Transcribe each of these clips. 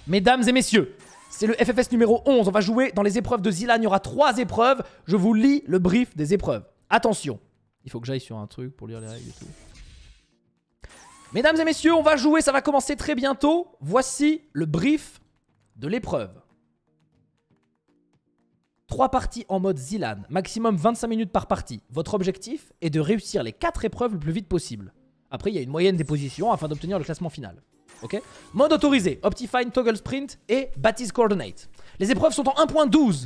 Mesdames et messieurs, c'est le FFS numéro 11. On va jouer dans les épreuves de Zilan. Il y aura 3 épreuves. Je vous lis le brief des épreuves. Attention. Il faut que j'aille sur un truc pour lire les règles et tout. Mesdames et messieurs, on va jouer. Ça va commencer très bientôt. Voici le brief de l'épreuve. 3 parties en mode Zilan. Maximum 25 minutes par partie. Votre objectif est de réussir les 4 épreuves le plus vite possible. Après, il y a une moyenne des positions afin d'obtenir le classement final. Ok. Mode autorisé, Optifine, Toggle Sprint et Baptiste Coordinate. Les épreuves sont en 1.12.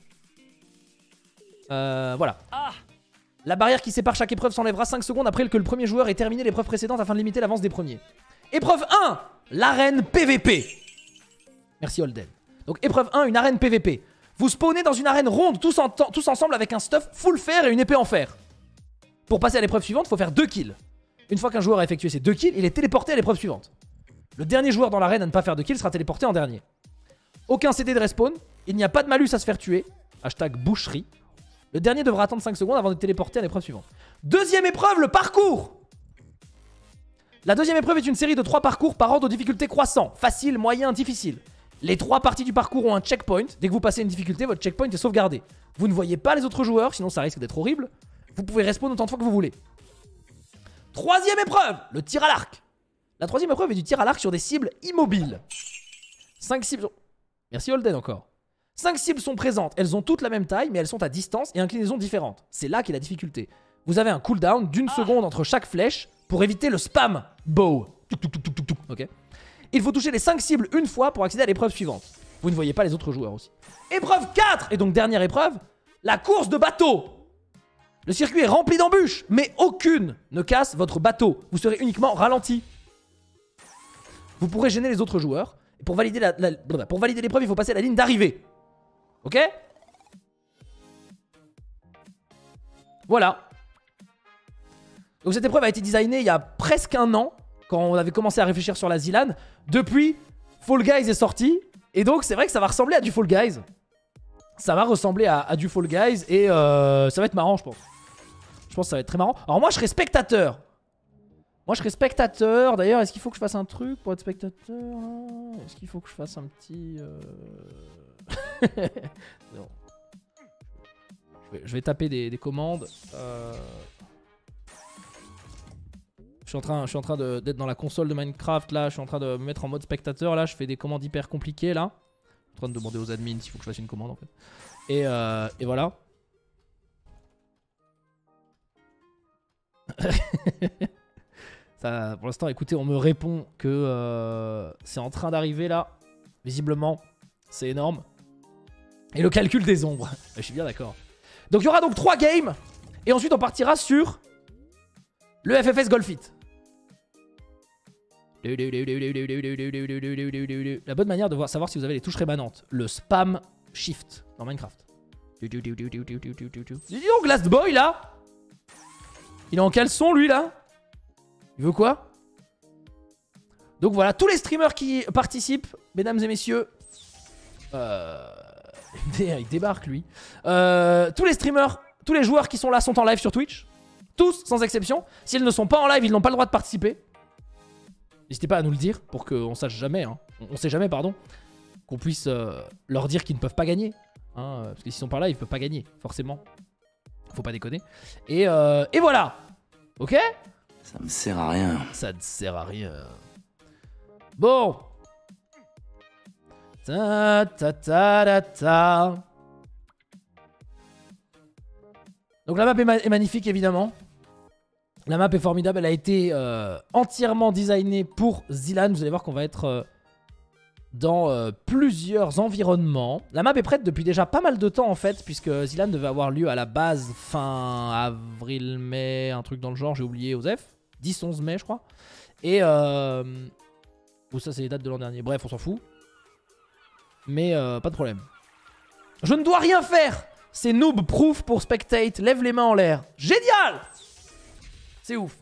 Voilà. La barrière qui sépare chaque épreuve s'enlèvera 5 secondes après que le premier joueur ait terminé l'épreuve précédente afin de limiter l'avance des premiers. Épreuve 1, l'arène PVP. Merci Holden. Donc épreuve 1, une arène PVP. Vous spawnez dans une arène ronde tous ensemble avec un stuff full fer et une épée en fer. Pour passer à l'épreuve suivante, il faut faire 2 kills. Une fois qu'un joueur a effectué ses 2 kills, il est téléporté à l'épreuve suivante. Le dernier joueur dans l'arène à ne pas faire de kills sera téléporté en dernier. Aucun CD de respawn. Il n'y a pas de malus à se faire tuer. Hashtag boucherie. Le dernier devra attendre 5 secondes avant de téléporter à l'épreuve suivante. Deuxième épreuve, le parcours. La deuxième épreuve est une série de 3 parcours par ordre de difficulté croissant. Facile, moyen, difficile. Les 3 parties du parcours ont un checkpoint. Dès que vous passez une difficulté, votre checkpoint est sauvegardé. Vous ne voyez pas les autres joueurs, sinon ça risque d'être horrible. Vous pouvez respawn autant de fois que vous voulez. Troisième épreuve, le tir à l'arc. La troisième épreuve est du tir à l'arc sur des cibles immobiles. 5 cibles... Merci Holden encore. 5 cibles sont présentes. Elles ont toutes la même taille, mais elles sont à distance et inclinaison différentes. C'est là qu'est la difficulté. Vous avez un cooldown d'1 seconde entre chaque flèche pour éviter le spam bow. Ok. Il faut toucher les 5 cibles une fois pour accéder à l'épreuve suivante. Vous ne voyez pas les autres joueurs aussi. Épreuve 4, et donc dernière épreuve, la course de bateau. Le circuit est rempli d'embûches, mais aucune ne casse votre bateau. Vous serez uniquement ralenti. Vous pourrez gêner les autres joueurs. Et pour valider l'épreuve, il faut passer la ligne d'arrivée. Ok? Voilà. Donc cette épreuve a été designée il y a presque 1 an, quand on avait commencé à réfléchir sur la Zilan. Depuis, Fall Guys est sorti. Et donc c'est vrai que ça va ressembler à du Fall Guys. Ça va ressembler à du Fall Guys. Et ça va être marrant, je pense. Je pense que ça va être très marrant. Alors moi, je serai spectateur. D'ailleurs, est-ce qu'il faut que je fasse un truc pour être spectateur? Est-ce qu'il faut que je fasse un petit... Non. Je vais taper des commandes. Je suis en train d'être dans la console de Minecraft. Là, je suis en train de me mettre en mode spectateur. Là, je fais des commandes hyper compliquées. Là, je suis en train de demander aux admins s'il faut que je fasse une commande en fait. Et voilà. Ça, pour l'instant, écoutez, on me répond que c'est en train d'arriver là. Visiblement, c'est énorme. Et le calcul des ombres. Je suis bien d'accord. Donc il y aura donc 3 games. Et ensuite on partira sur le FFS Golf It. La bonne manière de savoir si vous avez les touches rémanentes. Le spam shift dans Minecraft. Dis donc Last Boy là. Il est en caleçon lui là. Il veut quoi? Donc voilà, tous les streamers qui participent, mesdames et messieurs. Il débarque lui. Tous les streamers, tous les joueurs qui sont là sont en live sur Twitch. Tous, sans exception. S'ils ne sont pas en live, ils n'ont pas le droit de participer. N'hésitez pas à nous le dire pour qu'on sache jamais. Hein. On sait jamais, pardon. Qu'on puisse leur dire qu'ils ne peuvent pas gagner. Hein, parce que s'ils sont pas là, ils ne peuvent pas gagner, forcément. Faut pas déconner. Et voilà. Ok? Ça me sert à rien. Ça ne sert à rien. Bon. Ta ta ta ta ta. Donc la map est magnifique évidemment. La map est formidable. Elle a été entièrement designée pour Zilan. Vous allez voir qu'on va être dans plusieurs environnements. La map est prête depuis déjà pas mal de temps en fait, puisque Zilan devait avoir lieu à la base fin avril, mai, un truc dans le genre, j'ai oublié Osef. 10-11 mai je crois. Et ou ça c'est les dates de l'an dernier. Bref, on s'en fout. Mais pas de problème. Je ne dois rien faire. C'est noob proof pour spectate. Lève les mains en l'air. Génial. C'est ouf.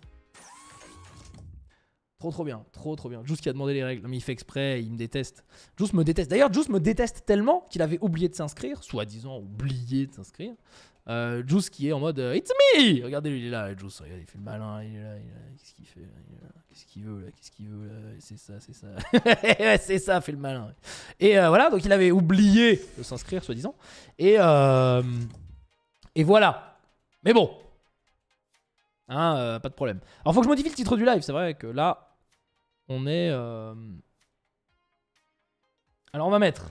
Trop bien. Trop bien. Juice qui a demandé les règles. Non mais il fait exprès, il me déteste. Juice me déteste. D'ailleurs, Juice me déteste tellement qu'il avait oublié de s'inscrire. Soi-disant oublié de s'inscrire. Juice qui est en mode It's me. Regardez, lui, il est là, Juice. Regardez, il fait le malin, il est là. Qu'est-ce qu'il fait? Qu'est-ce qu'il veut là? Qu'est-ce qu'il veut là? C'est ça, c'est ça. Ouais, c'est ça, fait le malin. Et voilà, donc il avait oublié de s'inscrire, soi-disant. Et voilà. Mais bon. Hein, pas de problème. Alors, faut que je modifie le titre du live. C'est vrai que là, on est. Alors, on va mettre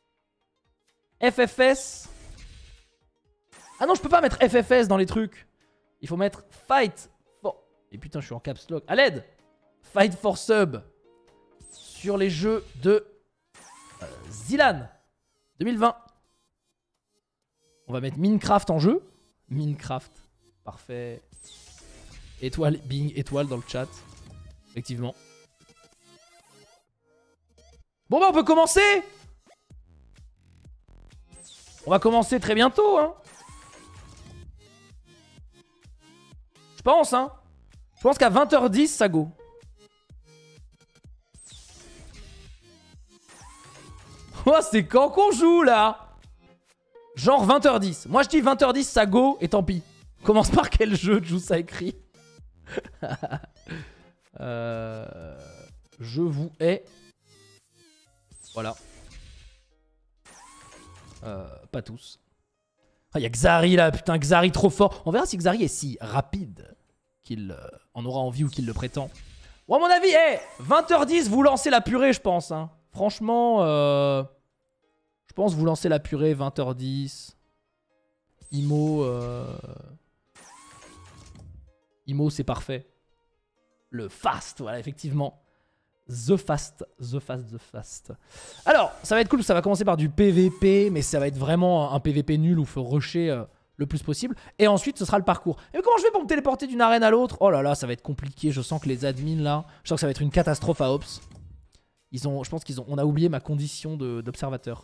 FFS. Ah non, je peux pas mettre FFS dans les trucs. Il faut mettre Fight for... Et putain, je suis en caps lock. À l'aide. Fight for Sub. Sur les jeux de Zilan 2020. On va mettre Minecraft en jeu. Minecraft. Parfait. Étoile, bing, étoile dans le chat. Effectivement. Bon bah on peut commencer. On va commencer très bientôt, hein. Je pense, hein. Je pense qu'à 20h10, ça go. Oh, c'est quand qu'on joue, là? Genre 20h10. Moi, je dis 20h10, ça go, et tant pis. Commence par quel jeu, joue ça écrit. Je vous hais. Voilà. Pas tous. Ah, y a Xari là, putain, Xari trop fort. On verra si Xari est si rapide qu'il en aura envie ou qu'il le prétend. Bon, à mon avis, 20h10, vous lancez la purée, je pense. Hein. Franchement, je pense vous lancez la purée, 20h10. Imo, Imo, c'est parfait. Le fast, voilà, effectivement. The fast. Alors, ça va être cool, ça va commencer par du PVP, mais ça va être vraiment un PVP nul où il faut rusher le plus possible. Et ensuite, ce sera le parcours. Et comment je fais pour me téléporter d'une arène à l'autre? Oh là là, ça va être compliqué. Je sens que les admins, là, je sens que ça va être une catastrophe à Ops. Je pense on a oublié ma condition d'observateur.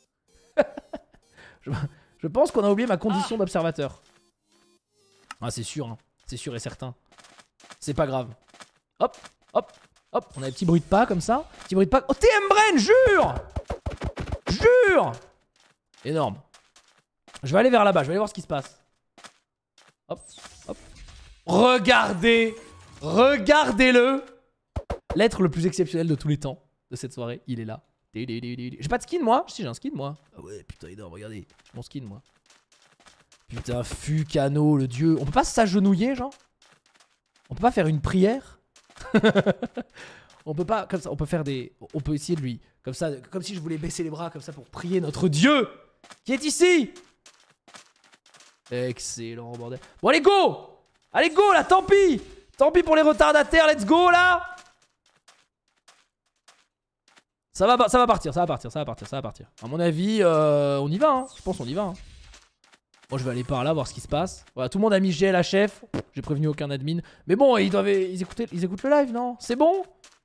je pense qu'on a oublié ma condition d'observateur. Ah, c'est sûr, hein. C'est sûr et certain. C'est pas grave. Hop, hop. Hop, on a des petits bruits de pas comme ça. Petit bruit de pas. Oh, TM Brain, jure! Jure! Énorme. Je vais aller vers là-bas, je vais aller voir ce qui se passe. Hop, hop. Regardez! Regardez-le! L'être le plus exceptionnel de tous les temps de cette soirée, il est là. J'ai pas de skin, moi? Si, j'ai un skin, moi. Ah ouais, putain, énorme, regardez. J'ai mon skin, moi. Putain, Fucano, le dieu. On peut pas s'agenouiller, genre? On peut pas faire une prière? On peut pas, comme ça, on peut faire des... On peut essayer de lui, comme ça, comme si je voulais baisser les bras, comme ça, pour prier notre Dieu qui est ici. Excellent, bordel. Bon, allez, go! Allez, go, là, tant pis! Tant pis pour les retardataires, let's go, là! Ça va partir, ça va partir. À mon avis, on y va, hein. Je pense qu'on y va, hein. Moi, je vais aller par là, voir ce qui se passe. Voilà, tout le monde a mis GLHF. J'ai prévenu aucun admin. Mais bon, ils écoutent le live, non? C'est bon?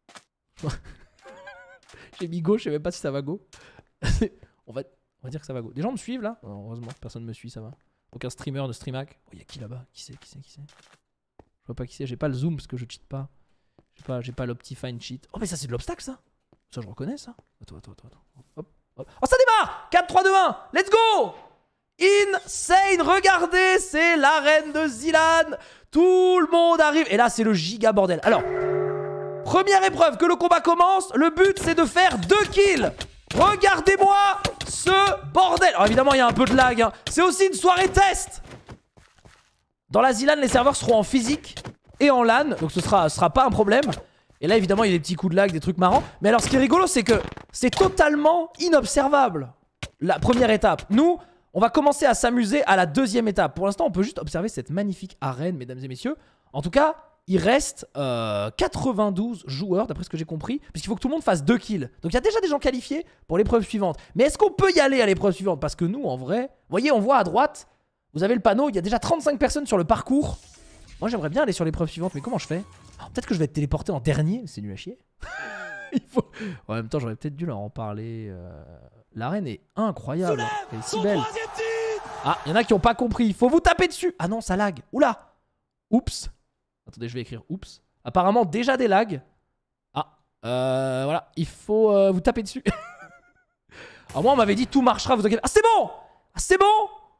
J'ai mis go, je sais même pas si ça va go. on va dire que ça va go. Des gens me suivent, là? Non, heureusement, personne me suit, ça va. Aucun streamer de StreamHack. Oh, y'a qui là-bas? Qui c'est? Je vois pas qui c'est. J'ai pas le zoom parce que je cheat pas. J'ai pas l'Optifine cheat. Oh, mais ça, c'est de l'obstacle, ça? Ça, je reconnais, ça. Attends. Hop, hop. Oh, ça démarre! 4, 3, 2, 1. Let's go! Insane, regardez, c'est l'arène de Zilan. Tout le monde arrive. Et là, c'est le giga bordel. Alors, première épreuve, que le combat commence. Le but, c'est de faire 2 kills. Regardez-moi ce bordel. Alors, évidemment, il y a un peu de lag. Hein. C'est aussi une soirée test. Dans la Zilan, les serveurs seront en physique et en LAN. Donc, ce sera pas un problème. Et là, évidemment, il y a des petits coups de lag, des trucs marrants. Mais alors, ce qui est rigolo, c'est que c'est totalement inobservable. La première étape. Nous... On va commencer à s'amuser à la deuxième étape. Pour l'instant, on peut juste observer cette magnifique arène, mesdames et messieurs. En tout cas, il reste 92 joueurs, d'après ce que j'ai compris, puisqu'il faut que tout le monde fasse 2 kills. Donc il y a déjà des gens qualifiés pour l'épreuve suivante. Mais est-ce qu'on peut y aller à l'épreuve suivante? Parce que nous, en vrai, vous voyez, on voit à droite, vous avez le panneau, il y a déjà 35 personnes sur le parcours. Moi, j'aimerais bien aller sur l'épreuve suivante, mais comment je fais? Peut-être que je vais être téléporté en dernier, c'est nul à chier. En même temps, j'aurais peut-être dû leur en parler. L'arène est incroyable. Elle est si belle. Ah, il y en a qui n'ont pas compris. Il faut vous taper dessus. Ah non, ça lag. Oula. Oups. Attendez, je vais écrire oups. Apparemment, déjà des lags. Ah, voilà. Il faut vous taper dessus. Alors moi, on m'avait dit tout marchera. Vous inquiétez. Ah, c'est bon. Ah, c'est bon.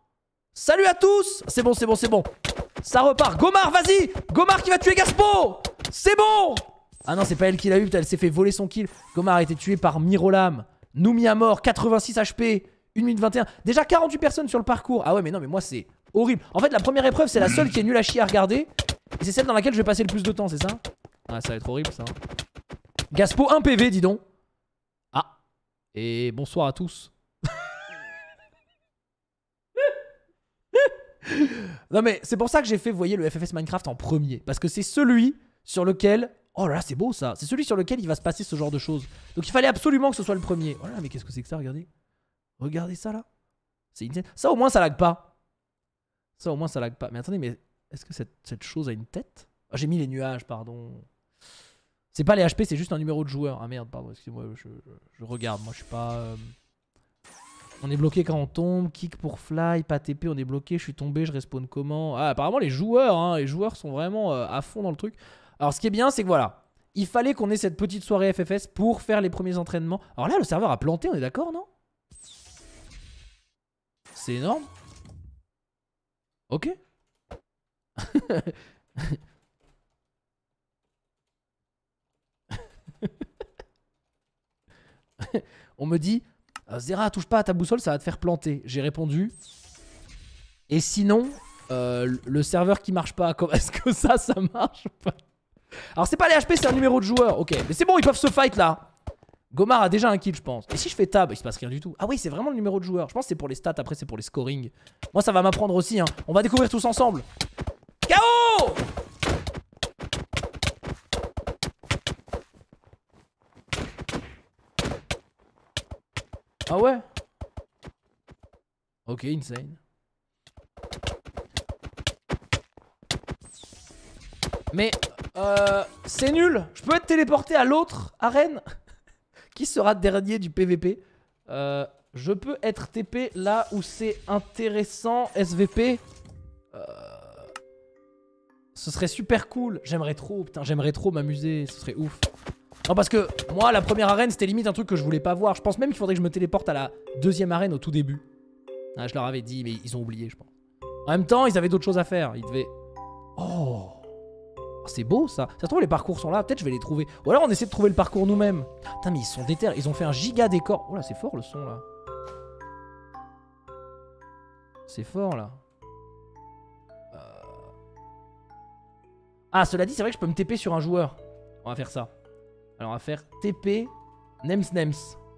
Salut à tous. C'est bon, c'est bon, c'est bon. Ça repart. Gomar, vas-y. Gomar qui va tuer Gaspo. C'est bon. Ah non, c'est pas elle qui l'a eu. Elle s'est fait voler son kill. Gomar a été tué par Mirolam. Noumi à mort. 86 HP. 1 minute 21. Déjà 48 personnes sur le parcours. Ah ouais, mais non, mais moi c'est horrible. En fait, la première épreuve, c'est la seule qui est nulle à chier à regarder. Et c'est celle dans laquelle je vais passer le plus de temps, c'est ça? Ah, ça va être horrible ça. Gaspo 1 PV, dis donc. Ah. Et bonsoir à tous. Non mais c'est pour ça que j'ai fait, vous voyez, le FFS Minecraft en premier. Parce que c'est celui sur lequel... Oh là là, c'est beau ça. C'est celui sur lequel il va se passer ce genre de choses. Donc il fallait absolument que ce soit le premier. Oh là là, mais qu'est-ce que c'est que ça, regardez. Regardez ça là. C'est insane. Ça au moins ça lag pas. Ça au moins ça lag pas. Mais attendez, mais est-ce que cette chose a une tête? Oh, j'ai mis les nuages, pardon. C'est pas les HP, c'est juste un numéro de joueur. Ah merde, pardon, excusez-moi, je regarde. Moi je suis pas... On est bloqué quand on tombe, kick pour fly, pas TP, on est bloqué, je suis tombé, je respawn comment? Ah, apparemment les joueurs, hein, les joueurs sont vraiment à fond dans le truc. Alors ce qui est bien, c'est que voilà, il fallait qu'on ait cette petite soirée FFS pour faire les premiers entraînements. Alors là, le serveur a planté, on est d'accord, non? C'est énorme. Ok. On me dit... Zera, touche pas à ta boussole, ça va te faire planter. J'ai répondu. Et sinon, le serveur qui marche pas, est-ce que ça marche pas? Alors c'est pas les HP, c'est un numéro de joueur. Ok, mais c'est bon, ils peuvent se fight là. Gomar a déjà un kill, je pense. Et si je fais tab, il se passe rien du tout. Ah oui, c'est vraiment le numéro de joueur. Je pense que c'est pour les stats, après c'est pour les scoring. Moi ça va m'apprendre aussi, hein. On va découvrir tous ensemble. KO! Ah ouais? Ok, insane. Mais c'est nul. Je peux être téléporté à l'autre arène. Qui sera dernier du PVP? Je peux être TP là où c'est intéressant. SVP. Ce serait super cool. J'aimerais trop, putain, j'aimerais trop m'amuser. Ce serait ouf. Non, parce que moi, la première arène, c'était limite un truc que je voulais pas voir. Je pense même qu'il faudrait que je me téléporte à la deuxième arène au tout début. Ah, je leur avais dit, mais ils ont oublié, je pense. En même temps, ils avaient d'autres choses à faire. Ils devaient... Oh, c'est beau, ça. Ça se trouve, les parcours sont là. Peut-être je vais les trouver. Ou alors, on essaie de trouver le parcours nous-mêmes. Putain, mais ils sont déter. Ils ont fait un giga décor. Oh là, c'est fort, le son, là. C'est fort, là. Ah, cela dit, c'est vrai que je peux me TP sur un joueur. On va faire ça. Alors on va faire TP Nems Nems.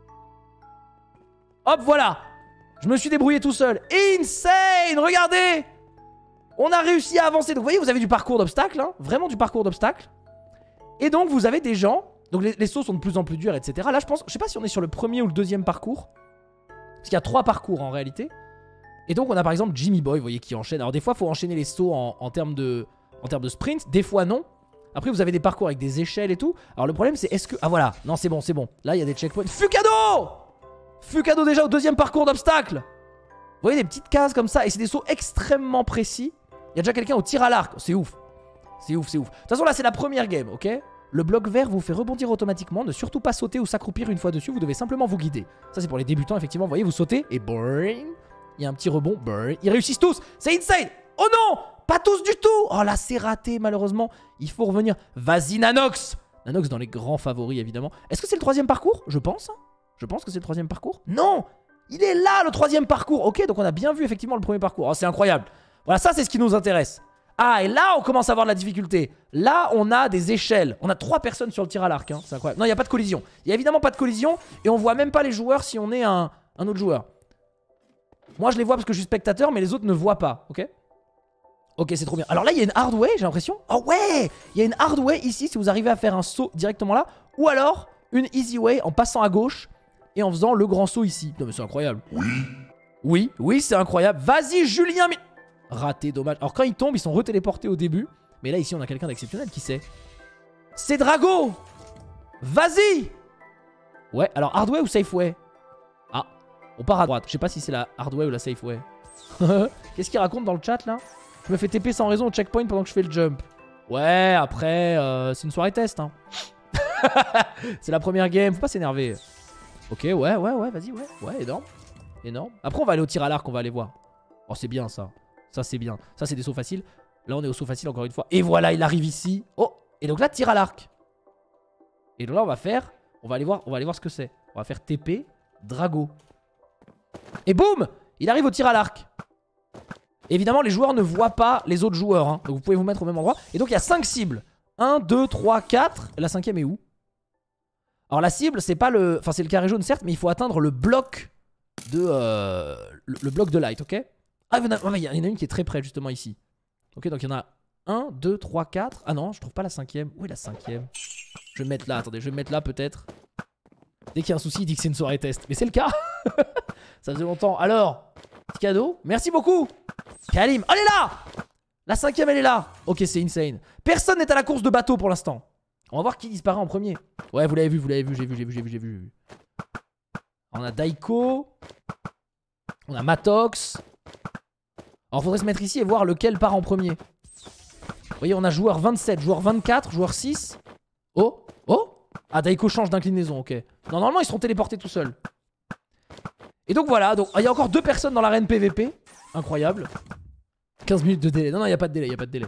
Hop, voilà. Je me suis débrouillé tout seul. Insane. Regardez. On a réussi à avancer. Donc vous voyez, vous avez du parcours d'obstacles, hein. Vraiment du parcours d'obstacles. Et donc vous avez des gens. Donc les sauts sont de plus en plus durs, etc. Là je pense, je sais pas si on est sur le premier ou le deuxième parcours. Parce qu'il y a 3 parcours en réalité. Et donc on a par exemple Jimmy Boy, vous voyez, qui enchaîne. Alors des fois il faut enchaîner les sauts en termes de sprint. Des fois non. Après vous avez des parcours avec des échelles et tout. Alors le problème c'est est-ce que... Ah voilà, non c'est bon, c'est bon. Là il y a des checkpoints. Fukado! Fukado déjà au deuxième parcours d'obstacles. Vous voyez des petites cases comme ça. Et c'est des sauts extrêmement précis. Il y a déjà quelqu'un au tir à l'arc. C'est ouf. C'est ouf, c'est ouf. De toute façon là c'est la première game, ok? Le bloc vert vous fait rebondir automatiquement. Ne surtout pas sauter ou s'accroupir une fois dessus. Vous devez simplement vous guider. Ça c'est pour les débutants effectivement. Vous voyez, vous sautez et boing. Il y a un petit rebond. Boing. Ils réussissent tous. C'est insane. Oh non! Pas tous du tout. Oh là, c'est raté malheureusement. Il faut revenir. Vas-y Nanox. Nanox dans les grands favoris évidemment. Est-ce que c'est le 3e parcours? Je pense. Je pense que c'est le 3e parcours. Non. Il est là le 3e parcours. Ok, donc on a bien vu effectivement le premier parcours. Oh, c'est incroyable. Voilà, ça c'est ce qui nous intéresse. Ah, et là on commence à avoir de la difficulté. Là on a des échelles. On a 3 personnes sur le tir à l'arc, hein. C'est incroyable. Non, il n'y a pas de collision. Il n'y a évidemment pas de collision. Et on voit même pas les joueurs si on est un autre joueur. Moi je les vois parce que je suis spectateur, mais les autres ne voient pas. Ok. Ok, c'est trop bien. Alors là, il y a une hard way, j'ai l'impression. Oh ouais, il y a une hard way ici si vous arrivez à faire un saut directement là. Ou alors, une easy way en passant à gauche et en faisant le grand saut ici. Non mais c'est incroyable. Oui, c'est incroyable. Vas-y, Julien. Raté, dommage. Alors quand ils tombent, ils sont retéléportés au début. Mais là, ici, on a quelqu'un d'exceptionnel. Qui c'est? C'est Drago. Vas-y. Ouais, alors hard way ou safe way? Ah, on part à droite. Je sais pas si c'est la hard way ou la safe way. Qu'est-ce qu'il raconte dans le chat là? Je me fais TP sans raison au checkpoint pendant que je fais le jump. Ouais, après, c'est une soirée test. Hein. C'est la première game, faut pas s'énerver. Ok, ouais, vas-y, ouais, énorme. Énorme. Après, on va aller au tir à l'arc, on va aller voir. Oh, c'est bien ça. Ça, c'est bien. Ça, c'est des sauts faciles. Là, on est au saut facile encore une fois. Et voilà, il arrive ici. Oh, et donc là, tir à l'arc. Et donc là, on va faire... On va aller voir ce que c'est. On va faire TP, Drago. Et boum, il arrive au tir à l'arc. Évidemment, les joueurs ne voient pas les autres joueurs. Hein. Donc vous pouvez vous mettre au même endroit. Et donc il y a 5 cibles. 1, 2, 3, 4. La 5ème est où? Alors la cible, c'est pas le... Enfin, c'est le carré jaune, certes, mais il faut atteindre le bloc de... le bloc de light, ok? Ah, il y en a une qui est très près, justement, ici. Ok, donc il y en a 1, 2, 3, 4. Ah non, je trouve pas la 5ème. Où est la 5ème? Je vais me mettre là, attendez, je vais me mettre là peut-être. Dès qu'il y a un souci, il dit que c'est une soirée test. Mais c'est le cas. Ça faisait longtemps. Alors, petit cadeau. Merci beaucoup. Kalim, elle est là. La 5ème, elle est là. Ok, c'est insane. Personne n'est à la course de bateau pour l'instant. On va voir qui disparaît en premier. Ouais, vous l'avez vu, j'ai vu. On a Daiko. On a Matox. Alors, faudrait se mettre ici et voir lequel part en premier. Vous voyez, on a joueur 27, joueur 24, joueur 6. Oh, oh. Ah, Daiko change d'inclinaison, ok. Non, normalement, ils seront téléportés tout seuls. Et donc voilà, donc il y a encore 2 personnes dans l'arène PVP. Incroyable. 15 minutes de délai. Non, non, il n'y a pas de délai,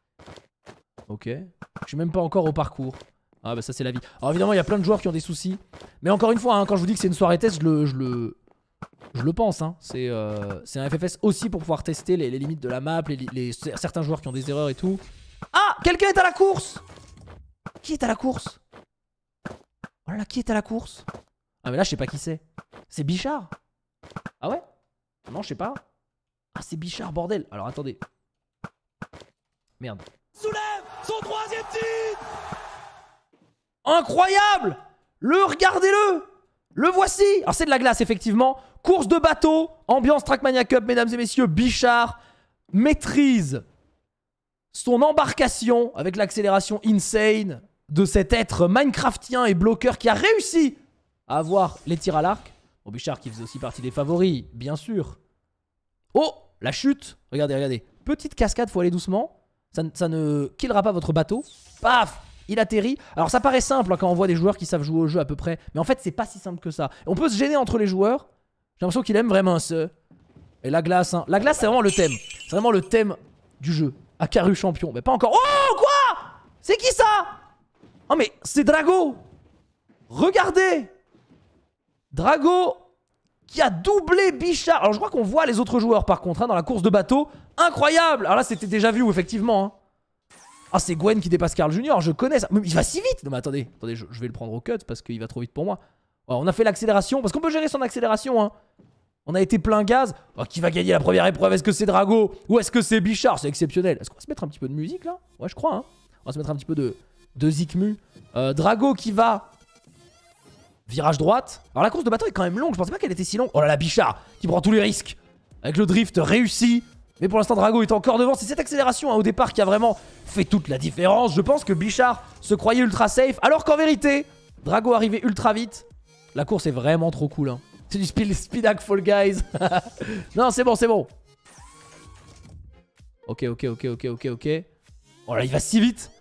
Ok. Je suis même pas encore au parcours. Ah bah ça c'est la vie. Alors évidemment, il y a plein de joueurs qui ont des soucis. Mais encore une fois, hein, quand je vous dis que c'est une soirée test, je le pense. Hein. C'est un FFS aussi pour pouvoir tester les limites de la map, certains joueurs qui ont des erreurs et tout. Ah, quelqu'un est à la course. Qui est à la course? Oh là là, qui est à la course? Ah mais là, je sais pas qui c'est. C'est Bichard. Ah ouais? Non, je sais pas. Ah, c'est Bichard, bordel. Alors attendez. Merde. Soulève son 3ème titre. Incroyable. Regardez-le. Le voici. Alors c'est de la glace, effectivement. Course de bateau. Ambiance Trackmania Cup, mesdames et messieurs. Bichard maîtrise son embarcation avec l'accélération insane de cet être minecraftien et bloqueur qui a réussi à avoir les tirs à l'arc. Bon, Bichard qui faisait aussi partie des favoris, bien sûr. Oh, la chute. Regardez, regardez. Petite cascade, faut aller doucement. Ça ne killera pas votre bateau. Paf, il atterrit. Alors ça paraît simple hein, quand on voit des joueurs qui savent jouer au jeu à peu près. Mais en fait, c'est pas si simple que ça. On peut se gêner entre les joueurs. J'ai l'impression qu'il aime vraiment ça. Et la glace, hein. La glace, c'est vraiment le thème. C'est vraiment le thème du jeu. Akaru champion. Mais pas encore. Oh, quoi? C'est qui ça? Oh, mais c'est Drago. Regardez. Drago qui a doublé Bichard. Alors je crois qu'on voit les autres joueurs par contre hein, dans la course de bateau. Incroyable. Alors là c'était déjà vu effectivement hein. Ah c'est Gwen qui dépasse Carl Junior. Je connais ça. Mais il va si vite. Non mais attendez, je vais le prendre au cut parce qu'il va trop vite pour moi. Ouais, on a fait l'accélération parce qu'on peut gérer son accélération hein. On a été plein gaz. Oh, qui va gagner la première épreuve? Est-ce que c'est Drago ou est-ce que c'est Bichard? C'est exceptionnel. Est-ce qu'on va se mettre un petit peu de musique là? Ouais je crois hein. On va se mettre un petit peu de Zikmu. Drago qui va... Virage droite. Alors la course de bateau est quand même longue. Je pensais pas qu'elle était si longue. Oh là là, Bichard qui prend tous les risques. Avec le drift réussi. Mais pour l'instant, Drago est encore devant. C'est cette accélération hein, au départ qui a vraiment fait toute la différence. Je pense que Bichard se croyait ultra safe. Alors qu'en vérité, Drago arrivait ultra vite. La course est vraiment trop cool. Hein. C'est du speedac Fall Guys. Non, c'est bon, c'est bon. Ok. Oh là, il va si vite.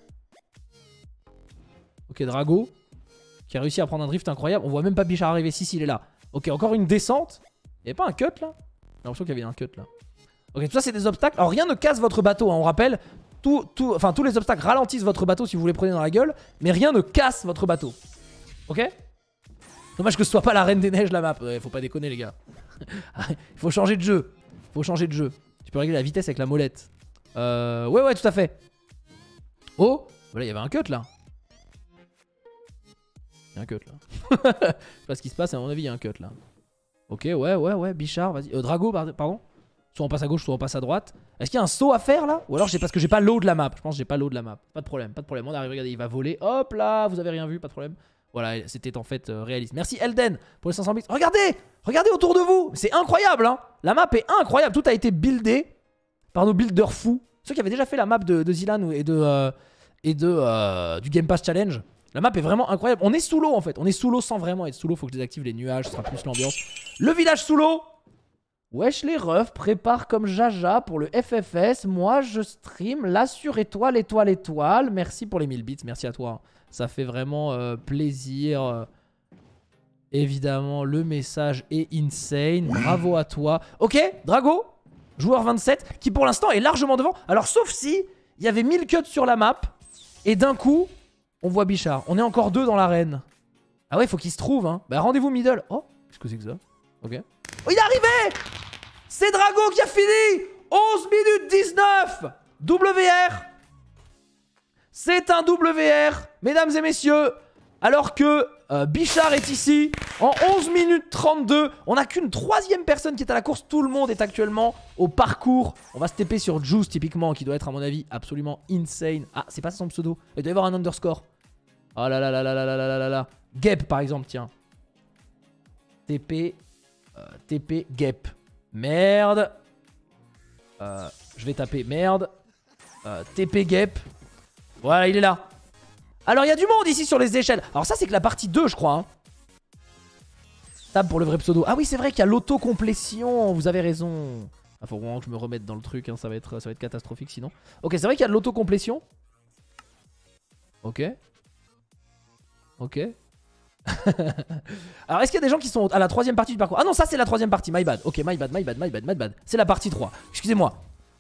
Ok, Drago. Qui a réussi à prendre un drift incroyable. On voit même pas Bichard arriver. Si, il est là. Ok, encore une descente. Il n'y avait pas un cut là? J'ai l'impression qu'il y avait un cut là. Ok, tout ça c'est des obstacles. Alors rien ne casse votre bateau, hein, on rappelle. Tous les obstacles ralentissent votre bateau si vous les prenez dans la gueule. Mais rien ne casse votre bateau. Ok? Dommage que ce soit pas la Reine des Neiges la map. Ouais, faut pas déconner les gars. Il faut changer de jeu. Tu peux régler la vitesse avec la molette. Ouais, tout à fait. Oh, voilà, il y avait un cut là. Il y a un cut là. Je sais pas ce qui se passe, à mon avis, il y a un cut là. Ok, ouais, Bichard, vas-y. Drago, pardon. Soit on passe à gauche, soit on passe à droite. Est-ce qu'il y a un saut à faire là? Ou alors c'est parce que j'ai pas l'eau de la map. Je pense que j'ai pas l'eau de la map. Pas de problème. On arrive, regardez, il va voler. Hop là, vous avez rien vu, pas de problème. Voilà, c'était en fait réaliste. Merci Elden pour les 500 bits. Regardez autour de vous. C'est incroyable, hein. La map est incroyable. Tout a été buildé par nos builders fous. Ceux qui avaient déjà fait la map de Zilan et du Game Pass Challenge. La map est vraiment incroyable. On est sous l'eau en fait. On est sous l'eau sans vraiment être sous l'eau. Faut que je désactive les nuages. Ce sera plus l'ambiance. Le village sous l'eau. Wesh les refs. Prépare comme Jaja pour le FFS. Moi je stream là sur étoile. Merci pour les 1000 bits. Merci à toi. Ça fait vraiment plaisir. Évidemment, le message est insane. Bravo à toi. Ok, Drago. Joueur 27 qui pour l'instant est largement devant. Alors sauf si il y avait 1000 cuts sur la map et d'un coup on voit Bichard. On est encore 2 dans l'arène. Ah ouais, faut qu'il se trouve hein. Bah rendez-vous middle. Oh, qu'est-ce que c'est que ça? Ok. Oh, il est arrivé. C'est Drago qui a fini. 11 minutes 19. WR. C'est un WR, mesdames et messieurs. Alors que Bichard est ici en 11 minutes 32. On n'a qu'une troisième personne qui est à la course. Tout le monde est actuellement au parcours. On va se taper sur Juice typiquement, qui doit être à mon avis absolument insane. Ah, c'est pas son pseudo. Il doit y avoir un underscore. Oh là là là là là là là là là. Gep par exemple, tiens. TP Gep. Merde. Je vais taper merde. TP Gep. Voilà, il est là. Alors, il y a du monde ici sur les échelles. Alors, ça, c'est que la partie 2, je crois. Hein. Tab pour le vrai pseudo. Ah oui, c'est vrai qu'il y a l'autocomplétion. Vous avez raison. Ah, faut vraiment que je me remette dans le truc. Hein. Ça va être catastrophique sinon. Ok, c'est vrai qu'il y a de l'autocomplétion. Ok. Ok. Alors, est-ce qu'il y a des gens qui sont à la troisième partie du parcours? Ah non, ça, c'est la troisième partie. My bad. Ok, my bad. C'est la partie 3. Excusez-moi.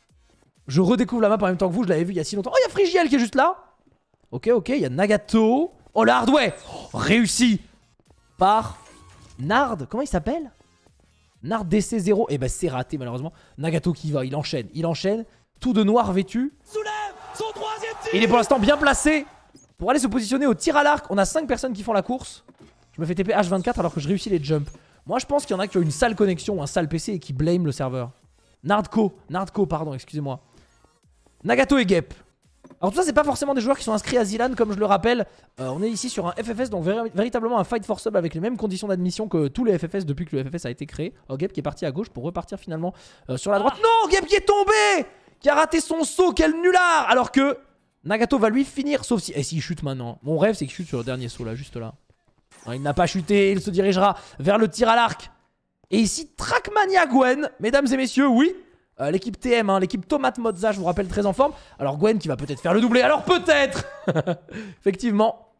Je redécouvre la map en même temps que vous. Je l'avais vu il y a si longtemps. Oh, il y a Frigiel qui est juste là. Ok, il y a Nagato. Oh, le hardware réussi par Nard. Comment il s'appelle? Nard DC0. Eh ben, c'est raté malheureusement. Nagato qui va, il enchaîne. Tout de noir vêtu. Soulève son troisième tir. Il est pour l'instant bien placé pour aller se positionner au tir à l'arc. On a 5 personnes qui font la course. Je me fais TP H24 alors que je réussis les jumps. Moi, je pense qu'il y en a qui ont une sale connexion ou un sale PC et qui blâment le serveur. Nardco, pardon, excusez-moi. Nagato et Gep. Alors tout ça c'est pas forcément des joueurs qui sont inscrits à Zilan comme je le rappelle. On est ici sur un FFS donc véritablement un fight for sub avec les mêmes conditions d'admission que tous les FFS depuis que le FFS a été créé. Oh, Gep qui est parti à gauche pour repartir finalement sur la droite. Non, Gep qui est tombé, qui a raté son saut, quel nulard. Alors que Nagato va lui finir sauf si... Et s'il chute maintenant. Mon rêve c'est qu'il chute sur le dernier saut là, juste là. Non, il n'a pas chuté, il se dirigera vers le tir à l'arc. Et ici Trackmania Gwen, mesdames et messieurs, oui. L'équipe TM, hein, l'équipe Tomate Mozza, je vous rappelle, très en forme. Alors Gwen qui va peut-être faire le doublé. Alors peut-être. Effectivement.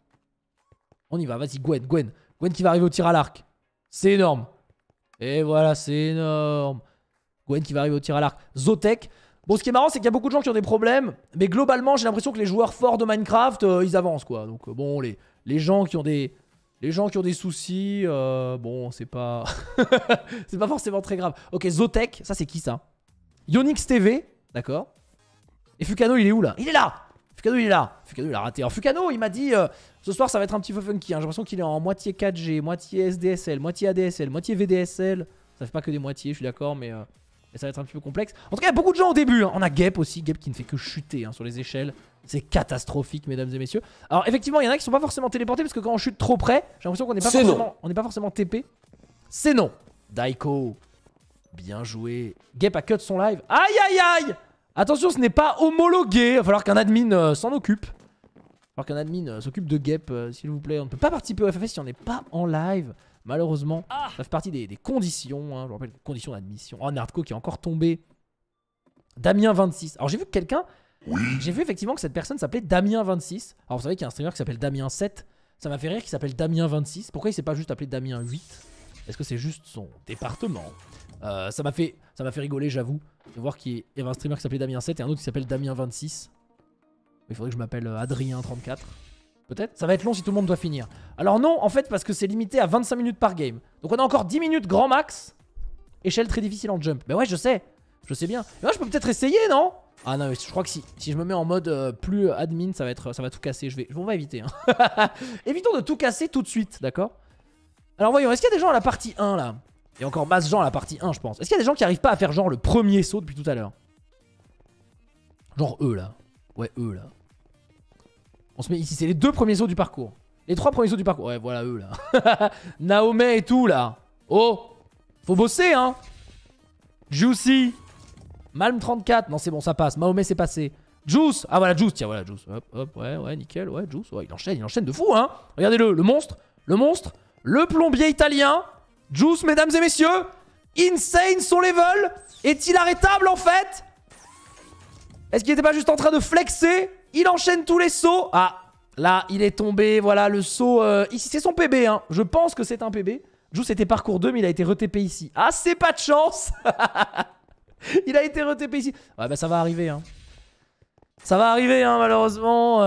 On y va, vas-y Gwen. Gwen qui va arriver au tir à l'arc. C'est énorme. Et voilà, c'est énorme. Gwen qui va arriver au tir à l'arc. Zotek. Bon, ce qui est marrant, c'est qu'il y a beaucoup de gens qui ont des problèmes. Mais globalement, j'ai l'impression que les joueurs forts de Minecraft, ils avancent quoi. Donc bon, les gens qui ont des... Les gens qui ont des soucis, bon, c'est pas... c'est pas forcément très grave. Ok, Zotek, ça c'est qui ça? Yonix TV, d'accord. Et Fukano, il est où là? Il est là. Fukano, il a raté. Alors Fukano, il m'a dit, ce soir ça va être un petit peu funky. Hein. J'ai l'impression qu'il est en moitié 4G, moitié SDSL, moitié ADSL, moitié VDSL. Ça fait pas que des moitiés, je suis d'accord, mais ça va être un petit peu complexe. En tout cas, il y a beaucoup de gens au début. Hein. On a Gep aussi, Gep qui ne fait que chuter hein, sur les échelles. C'est catastrophique, mesdames et messieurs. Alors effectivement, il y en a qui sont pas forcément téléportés parce que quand on chute trop près, j'ai l'impression qu'on n'est pas forcément TP. C'est non. Daiko. Bien joué. Gep a cut son live. Aïe aïe aïe. Attention, ce n'est pas homologué. Il va falloir qu'un admin s'en occupe. Il va falloir qu'un admin s'occupe de Gep, s'il vous plaît. On ne peut pas participer au FFS si on n'est pas en live. Malheureusement, ça fait partie des conditions. Hein. Je vous rappelle, conditions d'admission. Oh, Nardco qui est encore tombé. Damien 26. Alors j'ai vu que quelqu'un... J'ai vu effectivement que cette personne s'appelait Damien 26. Alors vous savez qu'il y a un streamer qui s'appelle Damien 7. Ça m'a fait rire qu'il s'appelle Damien 26. Pourquoi il s'est pas juste appelé Damien 8? Est-ce que c'est juste son département? Ça m'a fait rigoler, j'avoue, de voir qu'il y avait un streamer qui s'appelait Damien 7 et un autre qui s'appelle Damien 26. Il faudrait que je m'appelle Adrien 34. Peut-être. Ça va être long si tout le monde doit finir. Alors non, en fait, parce que c'est limité à 25 minutes par game. Donc on a encore 10 minutes grand max. Échelle très difficile en jump. Mais ouais, je sais bien. Mais moi, je peux peut-être essayer, non? Ah non, mais je crois que si je me mets en mode plus admin, ça va tout casser. On va éviter. Hein. Évitons de tout casser tout de suite, d'accord? Alors voyons, est-ce qu'il y a des gens à la partie 1 là? Il y a encore masse gens à la partie 1, je pense. Est-ce qu'il y a des gens qui arrivent pas à faire genre le premier saut depuis tout à l'heure? Genre eux là. Ouais, eux là. On se met ici, c'est les 2 premiers sauts du parcours. Les 3 premiers sauts du parcours. Ouais, voilà eux là. Naomé et tout là. Oh, faut bosser hein. Juicy. Malm 34. Non, c'est bon, ça passe. Mahomet, c'est passé. Juice. Ah voilà, Juice. Tiens, voilà, Juice. Hop, ouais, nickel. Ouais, Juice. Ouais, il enchaîne de fou hein. Regardez-le, le monstre. Le plombier italien. Juice, mesdames et messieurs. Insane son level. Est-il arrêtable en fait? Est-ce qu'il était pas juste en train de flexer? Il enchaîne tous les sauts. Ah, là, il est tombé. Voilà, le saut. Ici, c'est son PB. Hein. Je pense que c'est un PB. Juice était parcours 2, mais il a été re-TP ici. Ah, c'est pas de chance. Il a été re-TP ici. Ouais, bah ça va arriver, hein. Ça va arriver, hein, malheureusement.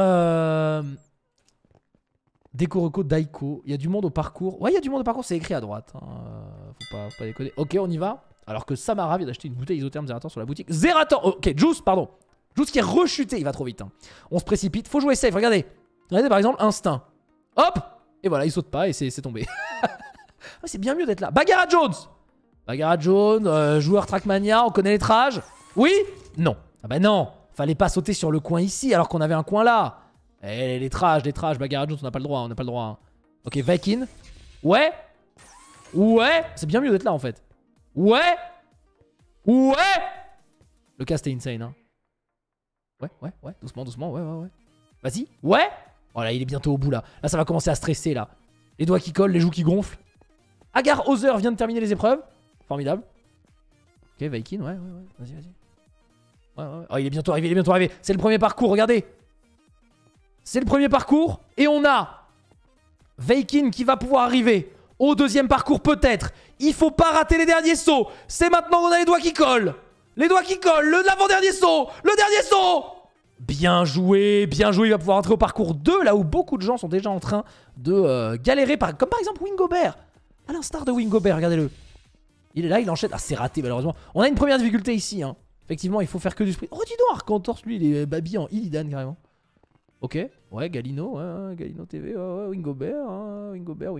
Dekoroko Daiko. Il y a du monde au parcours. Ouais, il y a du monde au parcours, c'est écrit à droite. Hein. Faut pas déconner. Ok, on y va. Alors que Samara vient d'acheter une bouteille isotherme Zerator sur la boutique. Zerator. Ok, Juice, pardon. Juice qui est rechuté. Il va trop vite. Hein. On se précipite. Faut jouer safe. Regardez. Regardez par exemple, Instinct. Hop. Et voilà, il saute pas et c'est tombé. C'est bien mieux d'être là. Bagara Jones. Bagara Jones, joueur Trackmania. On connaît les trages. Oui. Non. Ah bah non. Fallait pas sauter sur le coin ici alors qu'on avait un coin là. Eh, les trages, Bagara Jones, on n'a pas le droit, hein. Ok, Viking. Ouais. Ouais. C'est bien mieux d'être là en fait. Ouais. Ouais. Le cast est insane, hein. Ouais. Doucement, ouais. Vas-y. Ouais. Oh là, il est bientôt au bout là. Là, ça va commencer à stresser là. Les doigts qui collent, les joues qui gonflent. Agar Other vient de terminer les épreuves. Formidable. Ok, Viking, ouais. Vas-y. Ouais. Oh, il est bientôt arrivé. C'est le premier parcours, regardez. C'est le premier parcours. Et on a Viking qui va pouvoir arriver au deuxième parcours peut-être. Il faut pas rater les derniers sauts. C'est maintenant qu'on a les doigts qui collent. L'avant-dernier saut. Le dernier saut. Bien joué. Il va pouvoir entrer au parcours 2, là où beaucoup de gens sont déjà en train de galérer. Comme par exemple Wingobert. À l'instar de Wingobert, regardez-le. Il est là, il enchaîne. Ah, c'est raté malheureusement. On a une première difficulté ici. Hein. Effectivement, il faut faire que du sprint. Oh, dis donc, Arcantorse, lui, il est babi en Illidan carrément. Ok, ouais, Galino, Galino TV, ouais, Wingobert, Wingobert,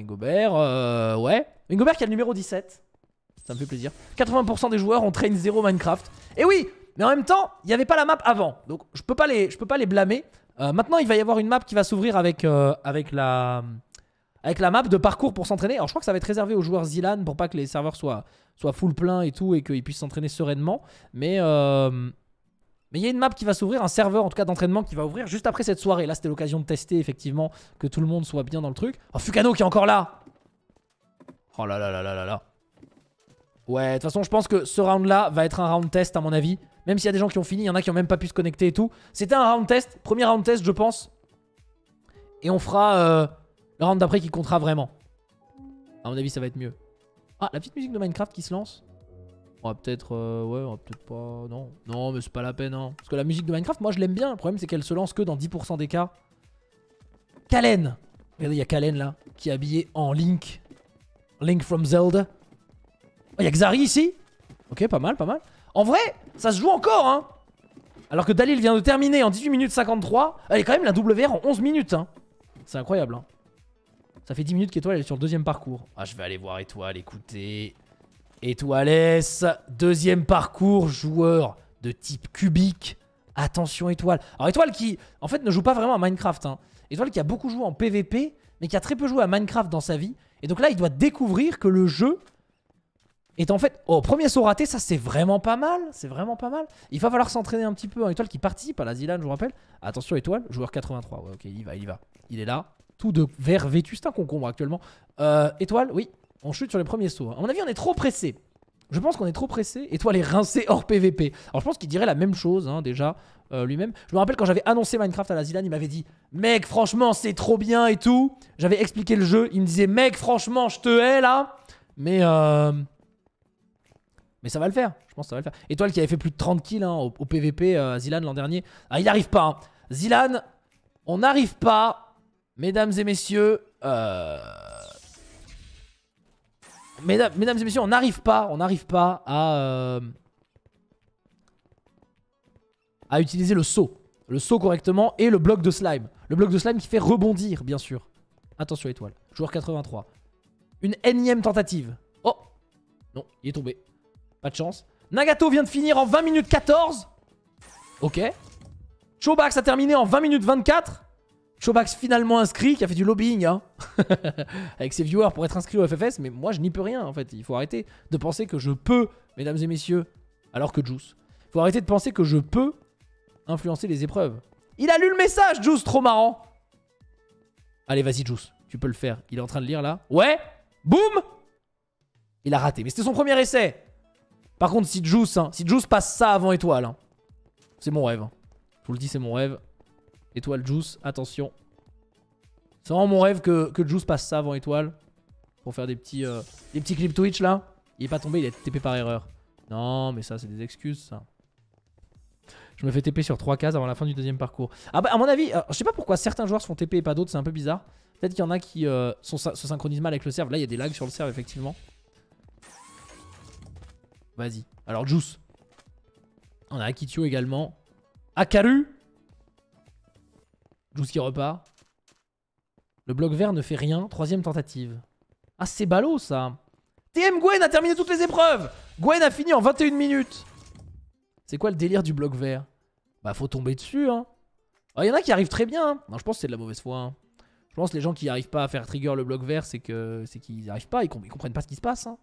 ouais. Wingobert qui a le numéro 17. Ça me fait plaisir. 80% des joueurs ont train 0 Minecraft. Et oui, mais en même temps, il n'y avait pas la map avant. Donc, je peux pas les blâmer. Maintenant, il va y avoir une map qui va s'ouvrir avec la map de parcours pour s'entraîner. Alors, je crois que ça va être réservé aux joueurs Zilan pour pas que les serveurs soient full plein et tout et qu'ils puissent s'entraîner sereinement. Mais il y a une map qui va s'ouvrir, un serveur en tout cas d'entraînement qui va ouvrir juste après cette soirée. Là, c'était l'occasion de tester effectivement que tout le monde soit bien dans le truc. Oh, Fukano qui est encore là. Oh là là. Ouais, de toute façon, je pense que ce round-là va être un round test à mon avis. Même s'il y a des gens qui ont fini, il y en a qui ont même pas pu se connecter et tout. C'était un round test, premier round test, je pense. Et on fera le round d'après qui comptera vraiment. À mon avis, ça va être mieux. Ah, la petite musique de Minecraft qui se lance. On va peut-être... ouais, on va peut-être pas... Non, mais c'est pas la peine, hein. Parce que la musique de Minecraft, moi, je l'aime bien. Le problème, c'est qu'elle se lance que dans 10% des cas. Kalen. Regardez, il y a Kalen, là, qui est habillé en Link. Link from Zelda. Oh, il y a Xari, ici. Ok, pas mal. En vrai, ça se joue encore, hein. Alors que Dalil vient de terminer en 18 minutes 53. Elle est quand même la WR en 11 minutes, hein. C'est incroyable, hein. Ça fait 10 minutes qu'Étoile est sur le deuxième parcours. Ah, je vais aller voir Étoile, écoutez... Étoilès, deuxième parcours, joueur de type cubique. Attention Étoile. Alors Étoile qui, en fait, ne joue pas vraiment à Minecraft. Hein. Étoile qui a beaucoup joué en PVP, mais qui a très peu joué à Minecraft dans sa vie. Et donc là, il doit découvrir que le jeu est en fait... Oh, premier saut raté, ça c'est vraiment pas mal. Il va falloir s'entraîner un petit peu. Étoile qui participe à la Zilan, je vous rappelle. Attention Étoile, joueur 83. Ouais, ok, il y va. Il est là. Tout de vert vétuste, un concombre actuellement. Étoile, oui. On chute sur les premiers sauts. À mon avis, on est trop pressé. Je pense qu'on est trop pressé. Étoile est rincé hors PVP. Alors, je pense qu'il dirait la même chose, hein, déjà, lui-même. Je me rappelle quand j'avais annoncé Minecraft à la Zilan, il m'avait dit « Mec, franchement, c'est trop bien et tout. » J'avais expliqué le jeu. Il me disait « Mec, franchement, je te hais, là. » Mais ça va le faire. Je pense que ça va le faire. Étoile qui avait fait plus de 30 kills hein, au PVP à Zilan l'an dernier. Ah, il n'arrive pas. Hein. Zilan, on n'arrive pas. Mesdames et messieurs... Mesdames et messieurs, on n'arrive pas à utiliser le saut correctement et le bloc de slime. Le bloc de slime qui fait rebondir, bien sûr. Attention Étoile, joueur 83. Une énième tentative. Oh, non, il est tombé. Pas de chance. Nagato vient de finir en 20 minutes 14. Ok. Chobax a terminé en 20 minutes 24. Chobax finalement inscrit, qui a fait du lobbying hein. Avec ses viewers pour être inscrit au FFS, mais moi je n'y peux rien en fait. Il faut arrêter de penser que je peux, mesdames et messieurs, alors que Juice. Il faut arrêter de penser que je peux influencer les épreuves. Il a lu le message, Juice, trop marrant. Allez, vas-y, Juice, tu peux le faire. Il est en train de lire là. Ouais, boum. Il a raté, mais c'était son premier essai. Par contre, si Juice passe ça avant Étoile, hein, c'est mon rêve. Je vous le dis, c'est mon rêve. Étoile Juice, attention. C'est vraiment mon rêve que Juice passe ça avant Étoile. Pour faire des petits clips Twitch là. Il est pas tombé, il a été TP par erreur. Non, mais ça, c'est des excuses, ça. Je me fais TP sur 3 cases avant la fin du deuxième parcours. Ah bah, à mon avis, je sais pas pourquoi certains joueurs se font TP et pas d'autres, c'est un peu bizarre. Peut-être qu'il y en a qui se synchronisent mal avec le serve. Là, il y a des lags sur le serve, effectivement. Vas-y. Alors, Juice. On a Akitio également. Akaru. Juice qui repart. Le bloc vert ne fait rien. 3ème tentative. Ah, c'est ballot, ça. TM Gwen a terminé toutes les épreuves. Gwen a fini en 21 minutes. C'est quoi le délire du bloc vert? Bah, faut tomber dessus, hein. Il y en a qui arrivent très bien. Hein. Non, je pense que c'est de la mauvaise foi. Hein. Je pense que les gens qui arrivent pas à faire trigger le bloc vert, c'est qu'ils arrivent pas. Ils comprennent pas ce qui se passe. Hein.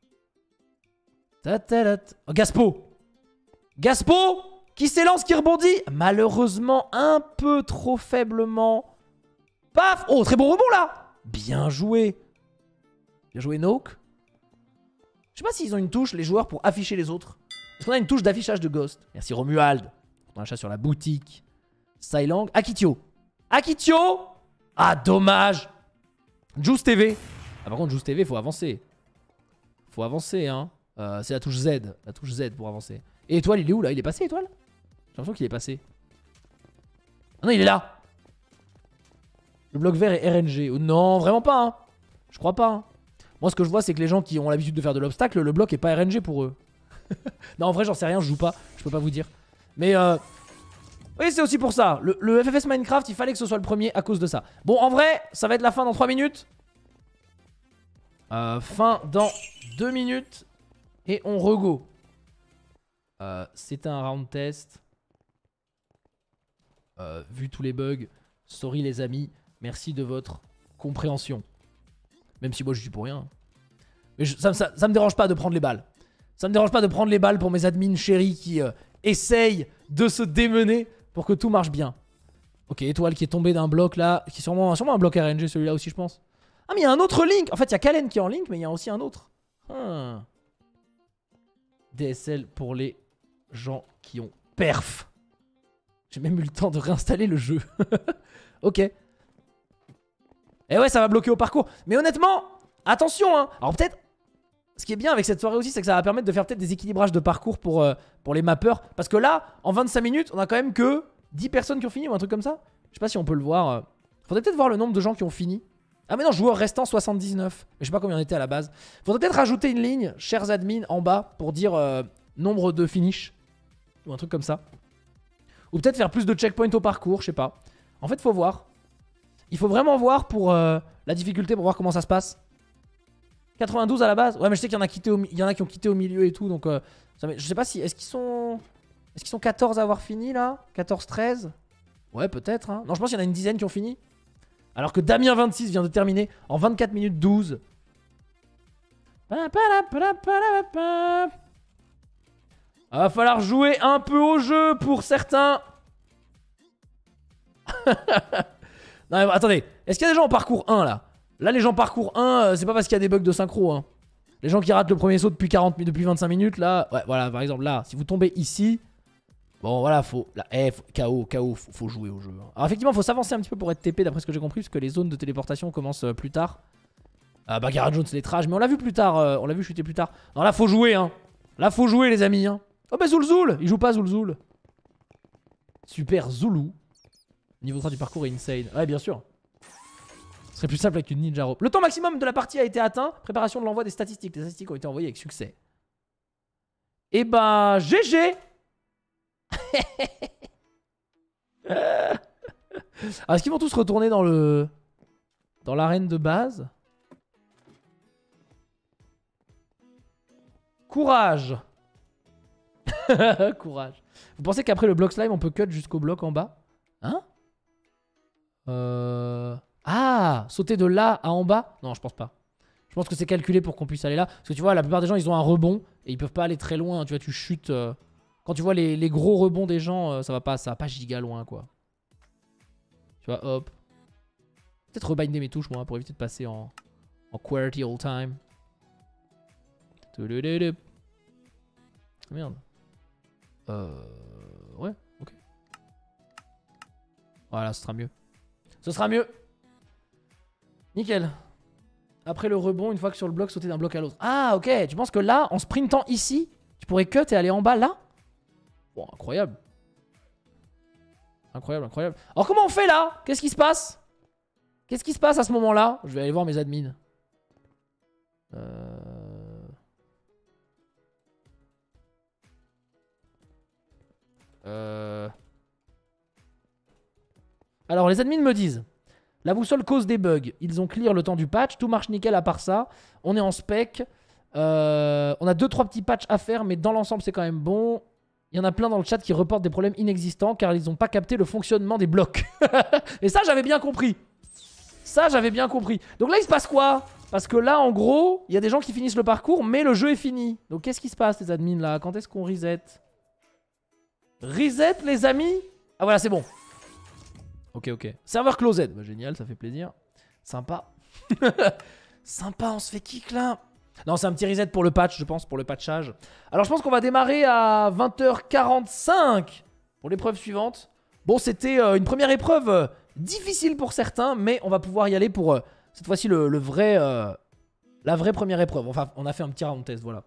Oh, Gaspo. Gaspo qui s'élance, qui rebondit. Malheureusement, un peu trop faiblement. Paf. Oh, très bon rebond, là. Bien joué. Bien joué, Noak. Je sais pas s'ils ont une touche, les joueurs, pour afficher les autres. Est-ce qu'on a une touche d'affichage de Ghost? Merci Romuald. On achète sur la boutique. Stylang. Akitio. Akitio. Ah, dommage. Juice TV. Ah, par contre, Juice TV, faut avancer. Faut avancer, hein. C'est la touche Z. La touche Z pour avancer. Et Étoile, il est où, là? Il est passé, Étoile? J'ai l'impression qu'il est passé. Ah non, il est là. Le bloc vert est RNG. Oh, non, vraiment pas, hein. Je crois pas, hein. Moi, ce que je vois, c'est que les gens qui ont l'habitude de faire de l'obstacle, le bloc est pas RNG pour eux. Non, en vrai, j'en sais rien, je joue pas. Je peux pas vous dire. Mais oui, c'est aussi pour ça. Le FFS Minecraft, il fallait que ce soit le premier à cause de ça. Bon, en vrai, ça va être la fin dans 3 minutes. Fin dans 2 minutes. Et on rego. C'était un round test. Vu tous les bugs, sorry les amis. Merci de votre compréhension. Même si moi je suis pour rien. Mais ça me dérange pas de prendre les balles. Ça me dérange pas de prendre les balles pour mes admins chéris qui essayent de se démener pour que tout marche bien. Ok, Étoile qui est tombée d'un bloc là. Qui est sûrement un bloc RNG celui-là aussi, je pense. Ah, mais il y a un autre Link. En fait, il y a Kalen qui est en Link, mais il y a aussi un autre. DSL pour les gens qui ont perf. J'ai même eu le temps de réinstaller le jeu. Ok. Et ouais, ça va bloquer au parcours. Mais honnêtement, attention, hein. Alors peut-être, ce qui est bien avec cette soirée aussi, c'est que ça va permettre de faire peut-être des équilibrages de parcours pour les mappeurs. Parce que là, en 25 minutes, on a quand même que 10 personnes qui ont fini ou un truc comme ça. Je sais pas si on peut le voir. Faudrait peut-être voir le nombre de gens qui ont fini. Ah mais non, joueurs restants 79. Mais je sais pas combien on était à la base. Faudrait peut-être rajouter une ligne, chers admins, en bas pour dire nombre de finish. Ou un truc comme ça. Ou peut-être faire plus de checkpoints au parcours, je sais pas. En fait, faut voir. Il faut vraiment voir pour la difficulté, pour voir comment ça se passe. 92 à la base. Ouais, mais je sais qu'il y en a qui ont quitté au milieu et tout. Donc, je sais pas si... Est-ce qu'ils sont 14 à avoir fini, là? 14, 13? Ouais, peut-être. Hein. Non, je pense qu'il y en a une dizaine qui ont fini. Alors que Damien26 vient de terminer en 24 minutes 12. Va falloir jouer un peu au jeu pour certains. Non, mais attendez. Est-ce qu'il y a des gens en parcours 1 là? Là, les gens parcours 1, c'est pas parce qu'il y a des bugs de synchro. Hein. Les gens qui ratent le premier saut depuis 25 minutes là. Ouais, voilà, par exemple, là, si vous tombez ici. Bon, voilà, faut. Là, KO, faut jouer au jeu. Hein. Alors, effectivement, faut s'avancer un petit peu pour être TP d'après ce que j'ai compris, parce que les zones de téléportation commencent plus tard. Bah, Garage Jones, les trash, mais on l'a vu plus tard. On l'a vu chuter plus tard. Non, là, faut jouer, hein. Là, faut jouer, les amis, hein. Oh, bah, Zoulzoul! Il joue pas Zoulzoul. Super Zoulou. Niveau 3 du parcours est insane. Ouais, bien sûr. Ce serait plus simple avec une ninja rope. Le temps maximum de la partie a été atteint. Préparation de l'envoi des statistiques. Les statistiques ont été envoyées avec succès. Et bah, GG. Alors, est-ce qu'ils vont tous retourner dans l'arène de base? Courage. Courage. Vous pensez qu'après le bloc slime, on peut cut jusqu'au bloc en bas? Hein? Ah, sauter de là à en bas? Non, je pense pas. Je pense que c'est calculé pour qu'on puisse aller là. Parce que tu vois, la plupart des gens, ils ont un rebond. Et ils peuvent pas aller très loin. Tu vois, tu chutes. Quand tu vois les gros rebonds des gens, ça va pas giga loin, quoi. Tu vois, hop. Peut-être rebinder mes touches, moi, pour éviter de passer en QWERTY all time. Merde. Ouais, ok. Voilà, ce sera mieux. Ce sera mieux. Nickel. Après le rebond, une fois que sur le bloc, sauter d'un bloc à l'autre. Ah, ok. Tu penses que là, en sprintant ici, Tu pourrais cut et aller en bas là? Bon, incroyable. Incroyable, incroyable. Alors comment on fait là? Qu'est-ce qui se passe? Qu'est-ce qui se passe à ce moment-là? Je vais aller voir mes admins. Alors les admins me disent: la boussole cause des bugs. Ils ont clear le temps du patch. Tout marche nickel à part ça. On est en spec. On a 2-3 petits patchs à faire, mais dans l'ensemble c'est quand même bon. Il y en a plein dans le chat qui reportent des problèmes inexistants car ils n'ont pas capté le fonctionnement des blocs. Et ça j'avais bien compris. Ça j'avais bien compris. Donc là il se passe quoi? Parce que là en gros il y a des gens qui finissent le parcours mais le jeu est fini. Donc qu'est-ce qui se passe les admins là? Quand est-ce qu'on reset? Reset les amis? Ah voilà c'est bon. Ok ok. Serveur closed. Bah, génial, ça fait plaisir. Sympa. Sympa, on se fait kick là. Non, c'est un petit reset pour le patch, je pense, pour le patchage. Alors, je pense qu'on va démarrer à 20h45 pour l'épreuve suivante. Bon, c'était une première épreuve difficile pour certains, mais on va pouvoir y aller pour cette fois-ci la vraie première épreuve. Enfin, on a fait un petit round test, voilà.